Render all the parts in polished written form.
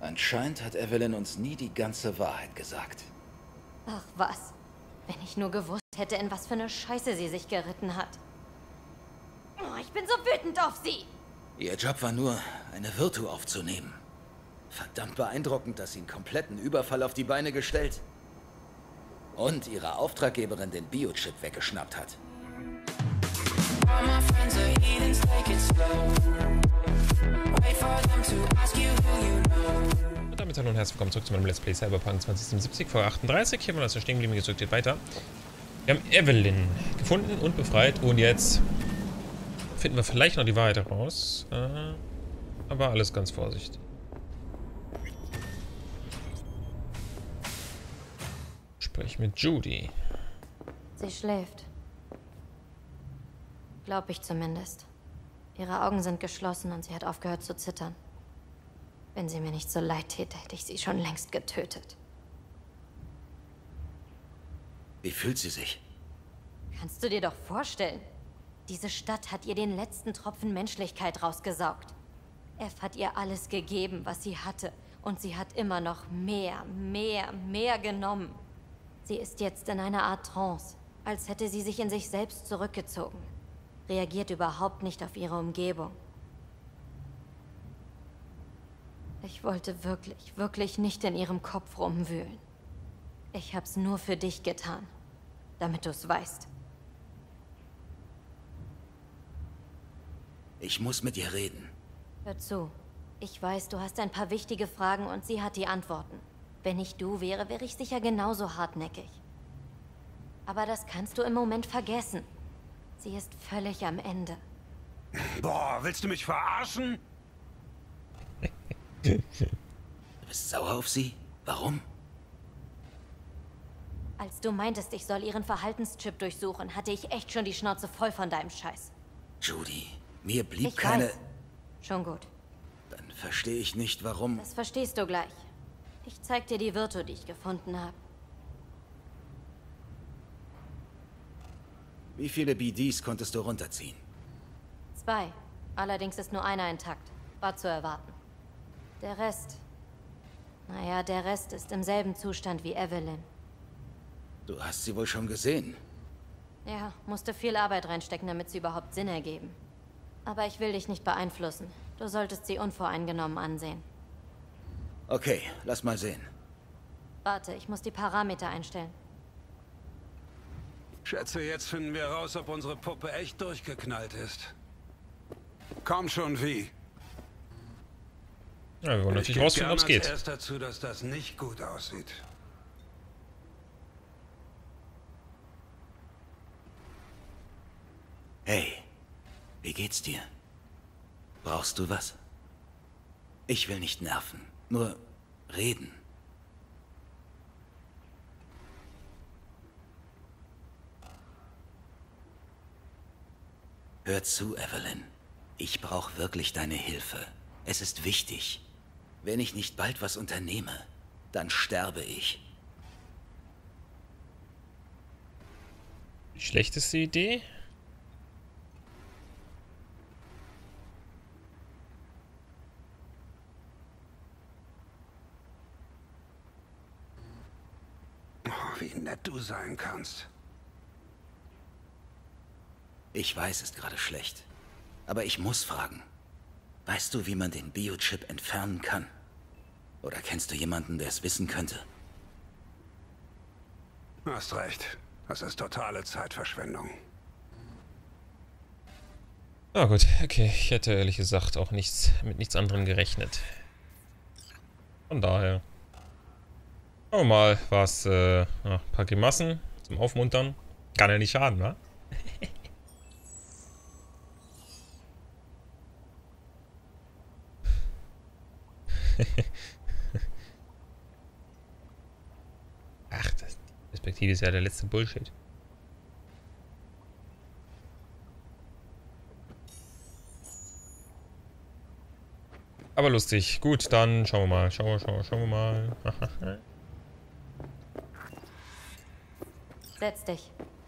Anscheinend hat Evelyn uns nie die ganze Wahrheit gesagt. Ach was. Wenn ich nur gewusst hätte, in was für eine Scheiße sie sich geritten hat. Oh, ich bin so wütend auf sie. Ihr Job war nur, eine Virtu aufzunehmen. Verdammt beeindruckend, dass sie einen kompletten Überfall auf die Beine gestellt und ihrer Auftraggeberin den Biochip weggeschnappt hat. Und damit hallo und herzlich willkommen zurück zu meinem Let's Play Cyberpunk 2077 vor 38. Hier haben wir das stehen geblieben, gedrückt geht weiter. Wir haben Evelyn gefunden und befreit und jetzt finden wir vielleicht noch die Wahrheit heraus. Aber alles ganz vorsichtig. Sprich mit Judy. Sie schläft. Glaub ich zumindest. Ihre Augen sind geschlossen und sie hat aufgehört zu zittern. Wenn sie mir nicht so leid täte, hätte ich sie schon längst getötet. Wie fühlt sie sich? Kannst du dir doch vorstellen? Diese Stadt hat ihr den letzten Tropfen Menschlichkeit rausgesaugt. Ev hat ihr alles gegeben, was sie hatte. Und sie hat immer noch mehr genommen. Sie ist jetzt in einer Art Trance, als hätte sie sich in sich selbst zurückgezogen. Reagiert überhaupt nicht auf ihre Umgebung. Ich wollte wirklich nicht in ihrem Kopf rumwühlen. Ich hab's nur für dich getan, damit du's weißt. Ich muss mit ihr reden. Hör zu. Ich weiß, du hast ein paar wichtige Fragen und sie hat die Antworten. Wenn ich du wäre, wäre ich sicher genauso hartnäckig. Aber das kannst du im Moment vergessen. Sie ist völlig am Ende. Boah, willst du mich verarschen? Du bist sauer auf sie? Warum? Als du meintest, ich soll ihren Verhaltenschip durchsuchen, hatte ich echt schon die Schnauze voll von deinem Scheiß. Judy, mir blieb Ich keine... weiß. Schon gut. Dann verstehe ich nicht, warum... Das verstehst du gleich. Ich zeig dir die Virtu, die ich gefunden habe. Wie viele BDs konntest du runterziehen? 2. Allerdings ist nur einer intakt. War zu erwarten. Der Rest... Naja, der Rest ist im selben Zustand wie Evelyn. Du hast sie wohl schon gesehen. Ja, musste viel Arbeit reinstecken, damit sie überhaupt Sinn ergeben. Aber ich will dich nicht beeinflussen. Du solltest sie unvoreingenommen ansehen. Okay, lass mal sehen. Warte, ich muss die Parameter einstellen. Schätze, jetzt finden wir raus, ob unsere Puppe echt durchgeknallt ist. Komm schon, wie? Ja, wir wollen Ich natürlich geb rausfinden, ob es gern als geht. erst dazu, dass das nicht gut aussieht. Hey, wie geht's dir? Brauchst du was? Ich will nicht nerven, nur reden. Hör zu, Evelyn. Ich brauche wirklich deine Hilfe. Es ist wichtig. Wenn ich nicht bald was unternehme, dann sterbe ich. Die schlechteste Idee? Oh, wie nett du sein kannst. Ich weiß, ist gerade schlecht. Aber ich muss fragen. Weißt du, wie man den Biochip entfernen kann? Oder kennst du jemanden, der es wissen könnte? Hast recht. Das ist totale Zeitverschwendung. Ah gut, okay. Ich hätte ehrlich gesagt auch mit nichts anderem gerechnet. Von daher. Schauen wir mal, was, ein paar Grimassen zum Aufmuntern. Kann ja nicht schaden, wa? Ach, die Perspektive ist ja der letzte Bullshit. Aber lustig. Gut, dann schauen wir mal. Schauen wir mal. Setz dich.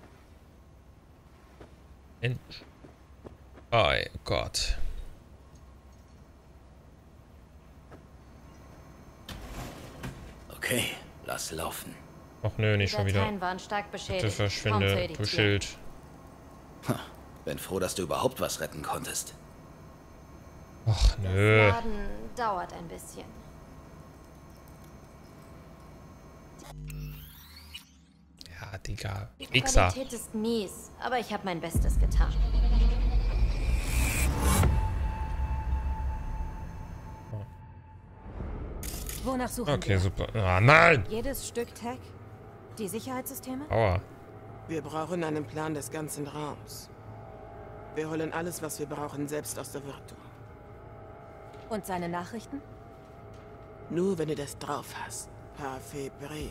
Mensch. Oh Gott. Okay, lass laufen. Ach nö, nicht Die schon wieder. Dateien waren stark beschädigt. Bitte Kaum zu verschwinde, du editieren. Schild. Bin froh, dass du überhaupt was retten konntest. Ach nö. Das Laden dauert ein bisschen. Ja, Digga. Die Wichser. Qualität ist mies, aber ich habe mein Bestes getan. Wonach suchen Okay, wir? super. Ah, nein! Jedes Stück Tech? Die Sicherheitssysteme? Aua. Wir brauchen einen Plan des ganzen Raums. Wir holen alles, was wir brauchen, selbst aus der Virtu. Und seine Nachrichten? Nur wenn du das drauf hast. Parfait.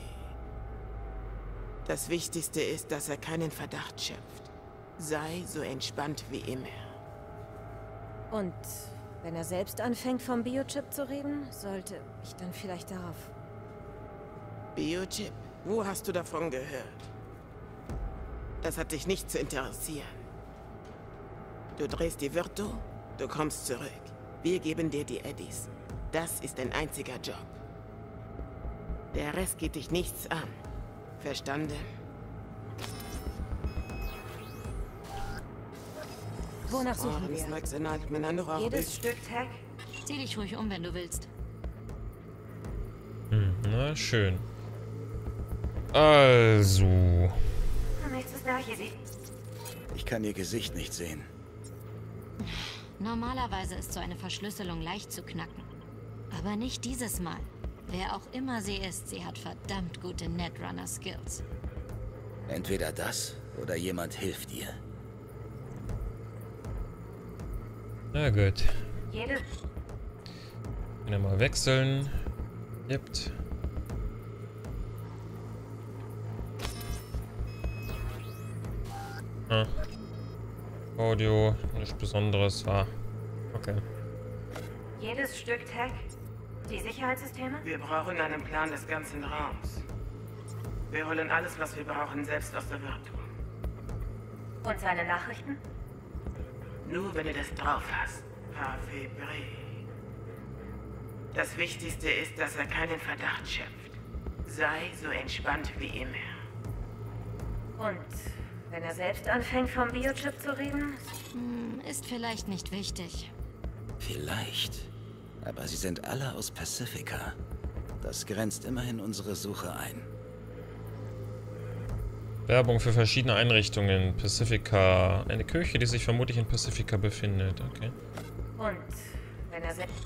Das Wichtigste ist, dass er keinen Verdacht schöpft. Sei so entspannt wie immer. Und wenn er selbst anfängt, vom Biochip zu reden, sollte ich dann vielleicht darauf... Biochip? Wo hast du davon gehört? Das hat dich nicht zu interessieren. Du drehst die Virtu, du kommst zurück. Wir geben dir die Eddies. Das ist dein einziger Job. Der Rest geht dich nichts an. Verstanden? Wonach suchen wir? Jedes Stück Tech? Zieh dich ruhig um, wenn du willst. Na, schön. Also. Ich kann ihr Gesicht nicht sehen. Normalerweise ist so eine Verschlüsselung leicht zu knacken. Aber nicht dieses Mal. Wer auch immer sie ist, sie hat verdammt gute Netrunner-Skills. Entweder das oder jemand hilft ihr. Na gut. Jedes... Können wir mal wechseln. Gibt. Ah. Audio, nichts Besonderes war. Okay. Jedes Stück Tech? Die Sicherheitssysteme? Wir brauchen einen Plan des ganzen Raums. Wir holen alles, was wir brauchen, selbst aus der Virtu. Und seine Nachrichten? Nur wenn du das drauf hast. Parfait. Das Wichtigste ist, dass er keinen Verdacht schöpft. Sei so entspannt wie immer. Und wenn er selbst anfängt, vom Biochip zu reden? Ist vielleicht nicht wichtig. Vielleicht. Aber sie sind alle aus Pacifica. Das grenzt immerhin unsere Suche ein. Werbung für verschiedene Einrichtungen. Pacifica. Eine Kirche, die sich vermutlich in Pacifica befindet. Okay. Und wenn er selbst...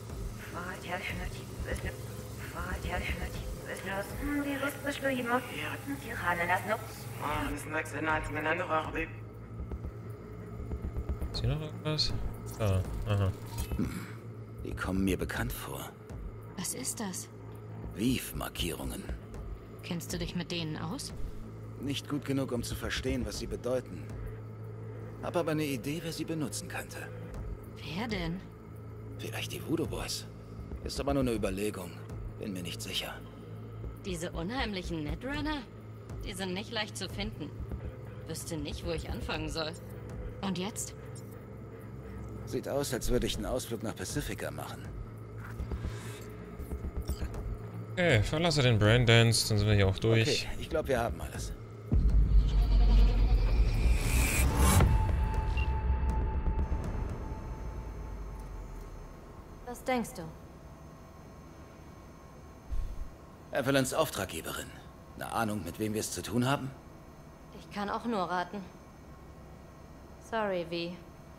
Ist hier noch irgendwas? Ah, aha. Die kommen mir bekannt vor. Was ist das? Vive-Markierungen. Kennst du dich mit denen aus? Nicht gut genug, um zu verstehen, was sie bedeuten. Hab aber eine Idee, wer sie benutzen könnte. Wer denn? Vielleicht die Voodoo Boys. Ist aber nur eine Überlegung. Bin mir nicht sicher. Diese unheimlichen Netrunner? Die sind nicht leicht zu finden. Wüsste nicht, wo ich anfangen soll. Und jetzt? Sieht aus, als würde ich einen Ausflug nach Pacifica machen. Okay, verlasse den Braindance, dann sind wir hier auch durch. Okay, ich glaube, wir haben alles. Was denkst du? Evelyns Auftraggeberin. Eine Ahnung, mit wem wir es zu tun haben? Ich kann auch nur raten. Sorry, Vi.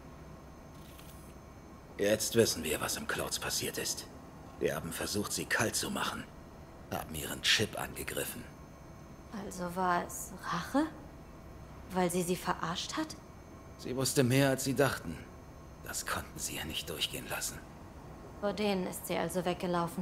Jetzt wissen wir, was im Clouds passiert ist. Wir haben versucht, sie kalt zu machen. Haben ihren Chip angegriffen. Also war es Rache? Weil sie verarscht hat? Sie wusste mehr, als sie dachten. Das konnten sie ja nicht durchgehen lassen. Vor denen ist sie also weggelaufen.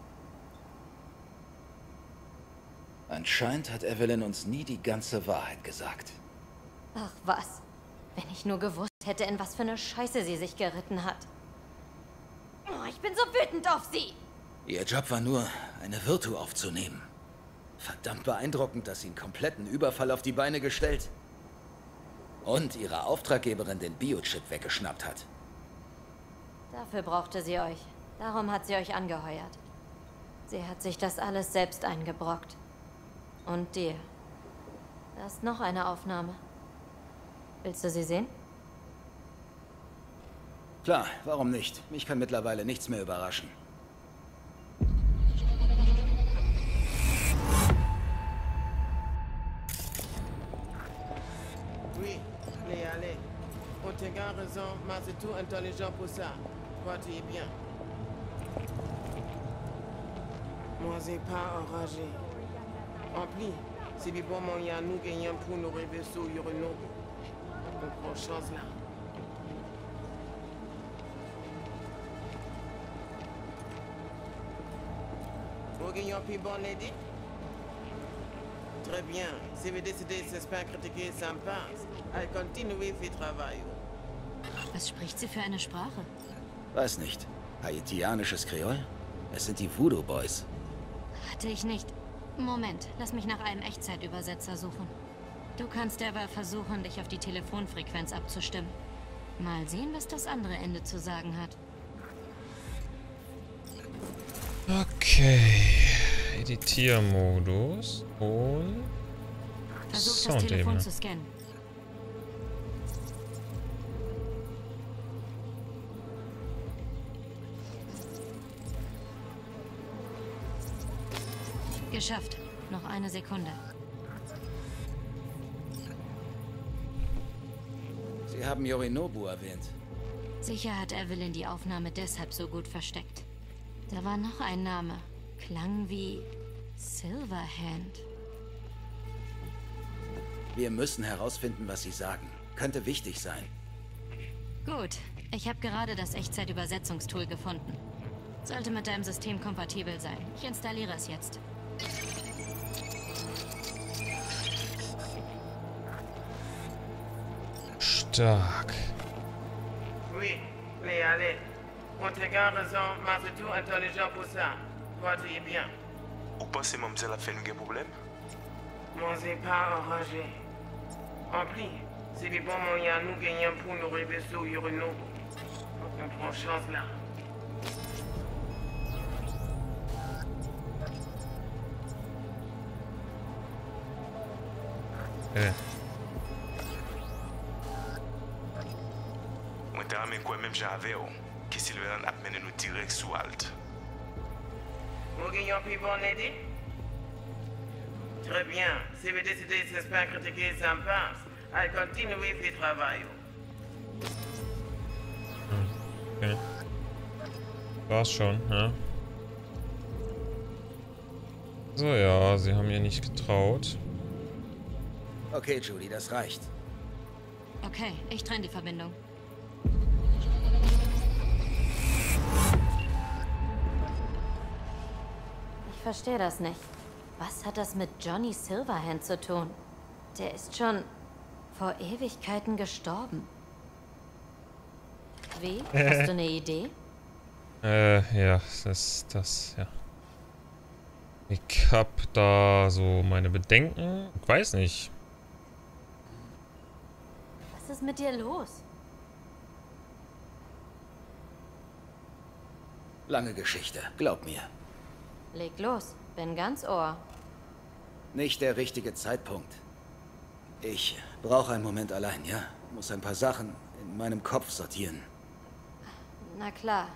Anscheinend hat Evelyn uns nie die ganze Wahrheit gesagt. Ach was. Wenn ich nur gewusst hätte, in was für eine Scheiße sie sich geritten hat. Oh, ich bin so wütend auf sie! Ihr Job war nur, eine Virtu aufzunehmen. Verdammt beeindruckend, dass sie einen kompletten Überfall auf die Beine gestellt. Und ihre Auftraggeberin den Biochip weggeschnappt hat. Dafür brauchte sie euch. Darum hat sie euch angeheuert. Sie hat sich das alles selbst eingebrockt. Und dir. Da ist noch eine Aufnahme. Willst du sie sehen? Klar, warum nicht? Mich kann mittlerweile nichts mehr überraschen. Oui, allez. On te garde raison, mais c'est tout intelligent pour ça. Toi, tu es bien. Moi, c'est pas enragé. En plus, c'est du bon moyen nous gagnons pour nous rêver sur Urano. On prend chance là. Vous gagnons plus bon lady? Très bien. Si vous décidez de se faire critiquer, ça me passe. Allez, continuez votre travail. Was spricht sie für eine Sprache? Weiß nicht. Haitianisches Kreol? Es sind die Voodoo Boys. Hatte ich nicht. Moment, lass mich nach einem Echtzeitübersetzer suchen. Du kannst derweil versuchen, dich auf die Telefonfrequenz abzustimmen. Mal sehen, was das andere Ende zu sagen hat. Okay. Editiermodus und Versuch das Telefon zu scannen. Geschafft. Noch eine Sekunde. Sie haben Yorinobu erwähnt. Sicher hat Evelyn die Aufnahme deshalb so gut versteckt. Da war noch ein Name. Klang wie Silverhand. Wir müssen herausfinden, was sie sagen. Könnte wichtig sein. Gut. Ich habe gerade das Echtzeitübersetzungstool gefunden. Sollte mit deinem System kompatibel sein. Ich installiere es jetzt. stark. Oui, allez. On te garde raison, mais c'est tout intelligent pour ça. Toi, tu es bien. Vous pensez que mademoiselle a fait un problème? Moi, c'est pas enragé. En plus, c'est du bon moyen nous gagnons pour nous rêver sur Urano. On prend chance là. Moi, t'as ramené quoi même j'avais, que Sylvain a mené nous direct sous Alt. Vous gagnons plus bon lady? Très bien. Si vous décidez de se faire critiquer, ça me passe. Allez, continuez votre travail. Okay. War's schon, ja. So, ja, sie haben ihr nicht getraut. Okay, Judy, das reicht. Okay, ich trenne die Verbindung. Ich verstehe das nicht. Was hat das mit Johnny Silverhand zu tun? Der ist schon vor Ewigkeiten gestorben. Wie? Hast du eine Idee? Ja, ja. Ich hab da so meine Bedenken. Ich weiß nicht. Was ist mit dir los? Lange Geschichte, glaub mir. Leg los, bin ganz Ohr. Nicht der richtige Zeitpunkt. Ich brauche einen Moment allein, ja? Muss ein paar Sachen in meinem Kopf sortieren. Na klar.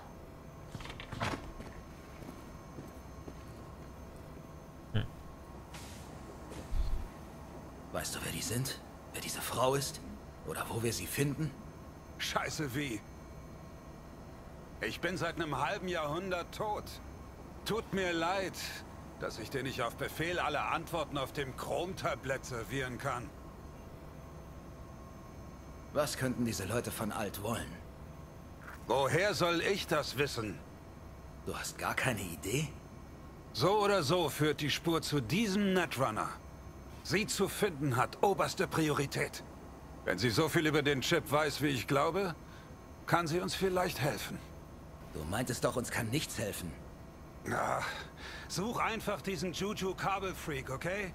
Weißt du, wer die sind? Wer diese Frau ist? Oder wo wir sie finden? Scheiße wie. Ich bin seit einem halben Jahrhundert tot. Tut mir leid, dass ich dir nicht auf Befehl alle Antworten auf dem Chromtablett servieren kann. Was könnten diese Leute von Alt wollen? Woher soll ich das wissen? Du hast gar keine Idee? So oder so führt die Spur zu diesem Netrunner. Sie zu finden hat oberste Priorität. Wenn sie so viel über den Chip weiß, wie ich glaube, kann sie uns vielleicht helfen. Du meintest doch, uns kann nichts helfen. Ach, such einfach diesen Juju-Kabelfreak, okay?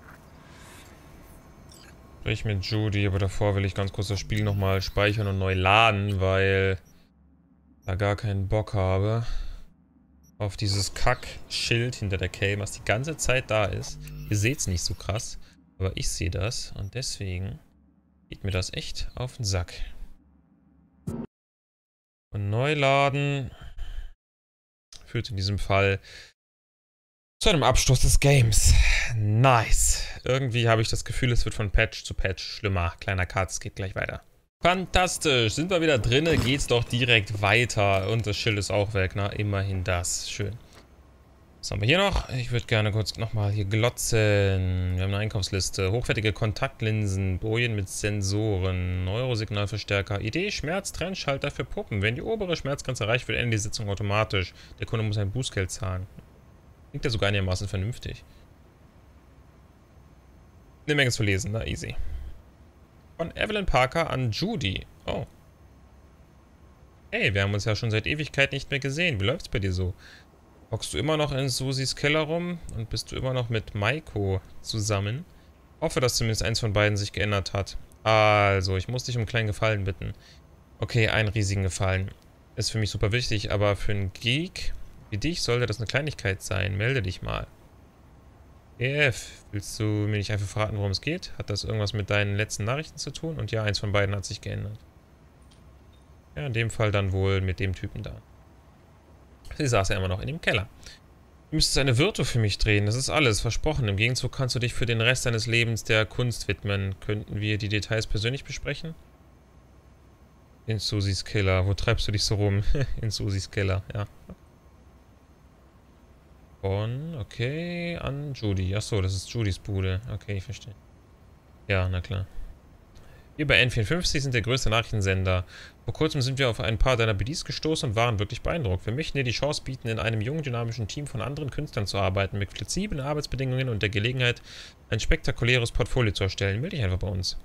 Sprich mit Judy, aber davor will ich ganz kurz das Spiel nochmal speichern und neu laden, weil ich da gar keinen Bock habe. auf dieses Kack-Schild hinter der Kay, was die ganze Zeit da ist. Ihr seht es nicht so krass, aber ich sehe das und deswegen geht mir das echt auf den Sack. Und neu laden führt in diesem Fall zu einem Abschluss des Games. Nice. Irgendwie habe ich das Gefühl, es wird von Patch zu Patch schlimmer. Kleiner Cut, es geht gleich weiter. Fantastisch. Sind wir wieder drinne, geht's doch direkt weiter. Und das Schild ist auch weg, na, immerhin das. Schön. Was haben wir hier noch? Ich würde gerne kurz nochmal hier glotzen. Wir haben eine Einkaufsliste. Hochwertige Kontaktlinsen, Bojen mit Sensoren, Neurosignalverstärker, Idee, Schmerz, Trennschalter für Puppen. Wenn die obere Schmerzgrenze erreicht wird, endet die Sitzung automatisch. Der Kunde muss ein Bußgeld zahlen. Klingt ja sogar einigermaßen vernünftig. Eine Menge zu lesen, na easy. Von Evelyn Parker an Judy. Oh. Hey, wir haben uns ja schon seit Ewigkeit nicht mehr gesehen. Wie läuft's bei dir so? Hockst du immer noch in Susis Keller rum? Und bist du immer noch mit Maiko zusammen? Hoffe, dass zumindest eins von beiden sich geändert hat. Also, ich muss dich um einen kleinen Gefallen bitten. Okay, einen riesigen Gefallen. Ist für mich super wichtig, aber für einen Geek wie dich sollte das eine Kleinigkeit sein. Melde dich mal. Willst du mir nicht einfach verraten, worum es geht? Hat das irgendwas mit deinen letzten Nachrichten zu tun? Und ja, eins von beiden hat sich geändert. Ja, in dem Fall dann wohl mit dem Typen da. Sie saß ja immer noch in dem Keller. Du müsstest eine Virtu für mich drehen, das ist alles, versprochen. Im Gegenzug kannst du dich für den Rest deines Lebens der Kunst widmen. Könnten wir die Details persönlich besprechen? In Susis Keller. Wo treibst du dich so rum? In Susis Keller, ja. Okay, an Judy. Achso, das ist Judys Bude. Okay, ich verstehe. Ja, na klar. Wir bei N54 sind der größte Nachrichtensender. Vor kurzem sind wir auf ein paar deiner BDs gestoßen und waren wirklich beeindruckt. Wir möchten dir die Chance bieten, in einem jungen, dynamischen Team von anderen Künstlern zu arbeiten, mit flexiblen Arbeitsbedingungen und der Gelegenheit, ein spektakuläres Portfolio zu erstellen. Melde dich einfach bei uns.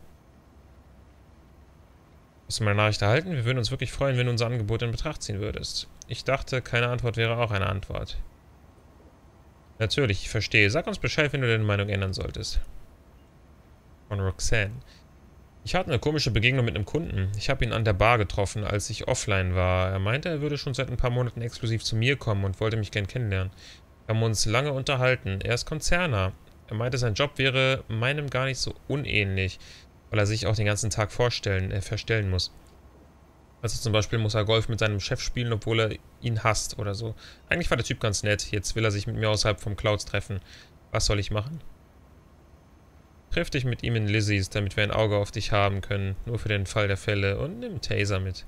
Hast du meine Nachricht erhalten? Wir würden uns wirklich freuen, wenn du unser Angebot in Betracht ziehen würdest. Ich dachte, keine Antwort wäre auch eine Antwort. Natürlich, ich verstehe. Sag uns Bescheid, wenn du deine Meinung ändern solltest. Von Roxanne. Ich hatte eine komische Begegnung mit einem Kunden. Ich habe ihn an der Bar getroffen, als ich offline war. Er meinte, er würde schon seit ein paar Monaten exklusiv zu mir kommen und wollte mich gern kennenlernen. Wir haben uns lange unterhalten. Er ist Konzerner. Er meinte, sein Job wäre meinem gar nicht so unähnlich, weil er sich auch den ganzen Tag verstellen muss. Also zum Beispiel muss er Golf mit seinem Chef spielen, obwohl er ihn hasst oder so. Eigentlich war der Typ ganz nett. Jetzt will er sich mit mir außerhalb vom Clouds treffen. Was soll ich machen? Triff dich mit ihm in Lizzies, damit wir ein Auge auf dich haben können. Nur für den Fall der Fälle. Und nimm Taser mit.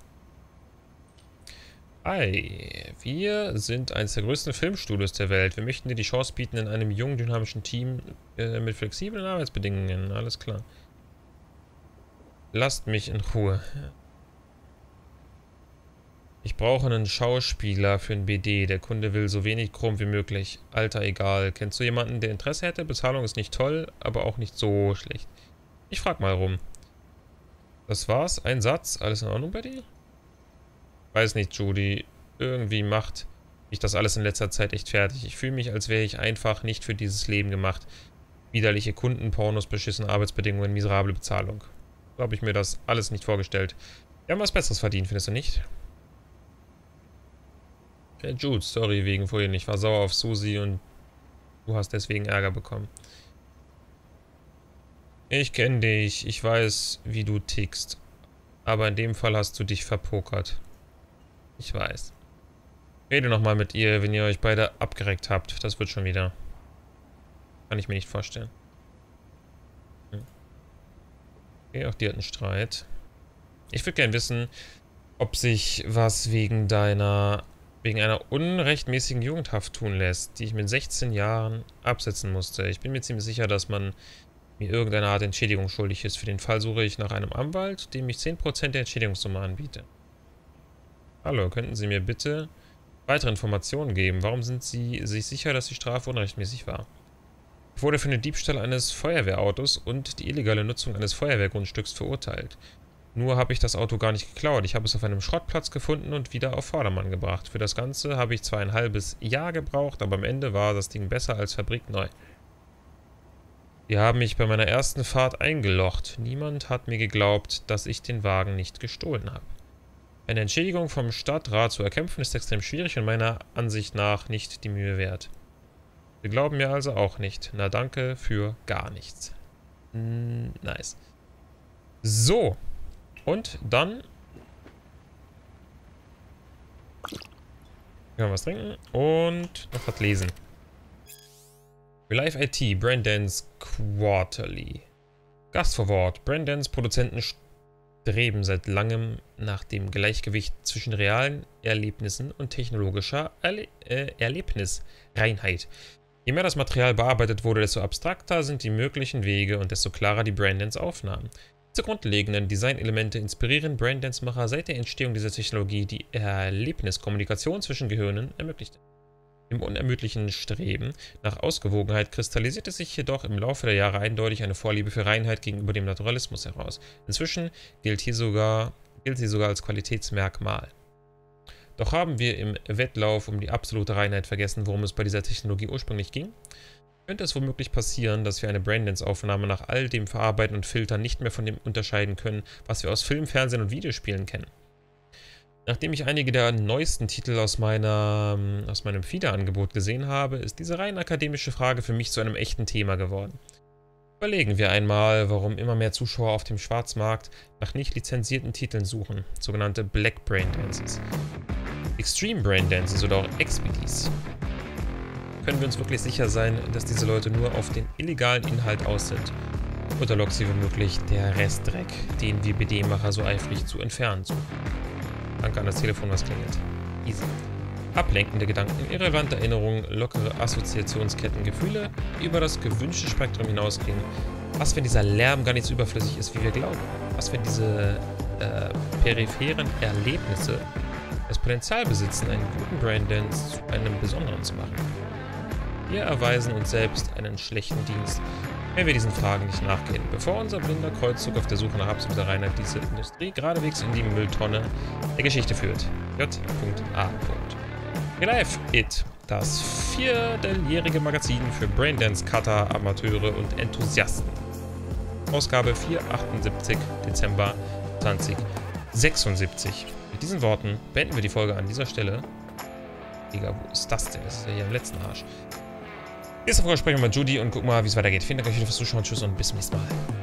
Hi, wir sind eines der größten Filmstudios der Welt. Wir möchten dir die Chance bieten, in einem jungen, dynamischen Team mit flexiblen Arbeitsbedingungen. Alles klar. Lasst mich in Ruhe. Ich brauche einen Schauspieler für ein BD. Der Kunde will so wenig Chrom wie möglich. Alter, egal. Kennst du jemanden, der Interesse hätte? Bezahlung ist nicht toll, aber auch nicht so schlecht. Ich frag mal rum. Das war's? Ein Satz? Alles in Ordnung bei dir? Weiß nicht, Judy. Irgendwie macht mich das alles in letzter Zeit echt fertig. Ich fühle mich, als wäre ich einfach nicht für dieses Leben gemacht. Widerliche Kunden, Pornos, beschissene Arbeitsbedingungen, miserable Bezahlung. So habe ich mir das alles nicht vorgestellt. Wir haben was Besseres verdient, findest du nicht? Hey Jude, sorry wegen vorhin. Ich war sauer auf Susi und du hast deswegen Ärger bekommen. Ich kenne dich. Ich weiß, wie du tickst. Aber in dem Fall hast du dich verpokert. Ich weiß. Rede nochmal mit ihr, wenn ihr euch beide abgereckt habt. Das wird schon wieder. Kann ich mir nicht vorstellen. Okay, auch die hat einen Streit. Ich würde gerne wissen, ob sich was wegen einer unrechtmäßigen Jugendhaft tun lässt, die ich mit 16 Jahren absetzen musste. Ich bin mir ziemlich sicher, dass man mir irgendeine Art Entschädigung schuldig ist. Für den Fall suche ich nach einem Anwalt, dem ich 10% der Entschädigungssumme anbiete. Hallo, könnten Sie mir bitte weitere Informationen geben? Warum sind Sie sich sicher, dass die Strafe unrechtmäßig war? Ich wurde für den Diebstahl eines Feuerwehrautos und die illegale Nutzung eines Feuerwehrgrundstücks verurteilt. Nur habe ich das Auto gar nicht geklaut. Ich habe es auf einem Schrottplatz gefunden und wieder auf Vordermann gebracht. Für das Ganze habe ich zwar ein halbes Jahr gebraucht, aber am Ende war das Ding besser als fabrikneu. Die haben mich bei meiner ersten Fahrt eingelocht. Niemand hat mir geglaubt, dass ich den Wagen nicht gestohlen habe. Eine Entschädigung vom Stadtrat zu erkämpfen ist extrem schwierig und meiner Ansicht nach nicht die Mühe wert. Sie glauben mir also auch nicht. Na danke für gar nichts. Nice. So. Und dann können wir was trinken und noch was lesen. Relive IT, Brandance Quarterly. Gast vor Wort. Brandance Produzenten streben seit langem nach dem Gleichgewicht zwischen realen Erlebnissen und technologischer Erlebnisreinheit. Je mehr das Material bearbeitet wurde, desto abstrakter sind die möglichen Wege und desto klarer die Brandance-Aufnahmen. Diese grundlegenden Designelemente inspirieren Brandance-Macher seit der Entstehung dieser Technologie, die Erlebniskommunikation zwischen Gehirnen ermöglichte. Im unermüdlichen Streben nach Ausgewogenheit kristallisierte sich jedoch im Laufe der Jahre eindeutig eine Vorliebe für Reinheit gegenüber dem Naturalismus heraus. Inzwischen gilt sie sogar als Qualitätsmerkmal. Doch haben wir im Wettlauf um die absolute Reinheit vergessen, worum es bei dieser Technologie ursprünglich ging? Könnte es womöglich passieren, dass wir eine Brandance-Aufnahme nach all dem Verarbeiten und Filtern nicht mehr von dem unterscheiden können, was wir aus Film, Fernsehen und Videospielen kennen? Nachdem ich einige der neuesten Titel aus meinem FIDA-Angebot gesehen habe, ist diese rein akademische Frage für mich zu einem echten Thema geworden. Überlegen wir einmal, warum immer mehr Zuschauer auf dem Schwarzmarkt nach nicht lizenzierten Titeln suchen, sogenannte Black Braindances, Extreme Braindances oder auch XBDs. Können wir uns wirklich sicher sein, dass diese Leute nur auf den illegalen Inhalt aus sind? Oder lockt sie womöglich der Restdreck, den wir BD-Macher so eifrig zu entfernen suchen? Danke an das Telefon, was klingelt. Easy. Ablenkende Gedanken, irrelevante Erinnerungen, lockere Assoziationsketten, Gefühle, die über das gewünschte Spektrum hinausgehen. Was, wenn dieser Lärm gar nicht so überflüssig ist, wie wir glauben? Was, wenn diese peripheren Erlebnisse das Potenzial besitzen, einen guten Braindance zu einem besonderen zu machen? Wir erweisen uns selbst einen schlechten Dienst, wenn wir diesen Fragen nicht nachgehen, bevor unser blinder Kreuzzug auf der Suche nach absoluter Reinheit diese Industrie geradewegs in die Mülltonne der Geschichte führt. J.A. Relive IT, das vierteljährige Magazin für Braindance-Cutter, Amateure und Enthusiasten. Ausgabe 478, Dezember 2076. Mit diesen Worten beenden wir die Folge an dieser Stelle. Digga, wo ist das denn? Das ist ja hier am letzten Arsch. Nächste Folge sprechen wir mit Judy und gucken mal, wie es weitergeht. Vielen Dank euch fürs Zuschauen. Tschüss und bis zum nächsten Mal.